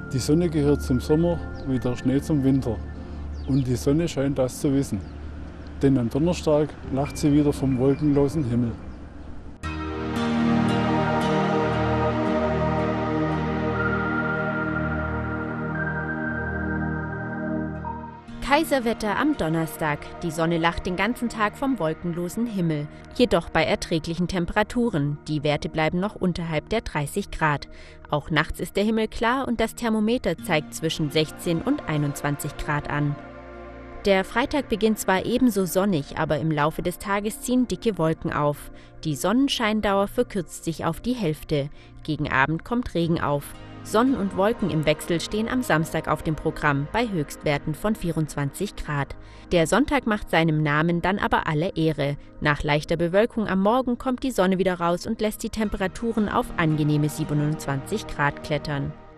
Die Sonne gehört zum Sommer wie der Schnee zum Winter. Und die Sonne scheint das zu wissen. Denn am Donnerstag lacht sie wieder vom wolkenlosen Himmel. Kaiserwetter am Donnerstag. Die Sonne lacht den ganzen Tag vom wolkenlosen Himmel. Jedoch bei erträglichen Temperaturen. Die Werte bleiben noch unterhalb der 30 Grad. Auch nachts ist der Himmel klar und das Thermometer zeigt zwischen 16 und 21 Grad an. Der Freitag beginnt zwar ebenso sonnig, aber im Laufe des Tages ziehen dicke Wolken auf. Die Sonnenscheindauer verkürzt sich auf die Hälfte. Gegen Abend kommt Regen auf. Sonnen und Wolken im Wechsel stehen am Samstag auf dem Programm bei Höchstwerten von 24 Grad. Der Sonntag macht seinem Namen dann aber alle Ehre. Nach leichter Bewölkung am Morgen kommt die Sonne wieder raus und lässt die Temperaturen auf angenehme 27 Grad klettern.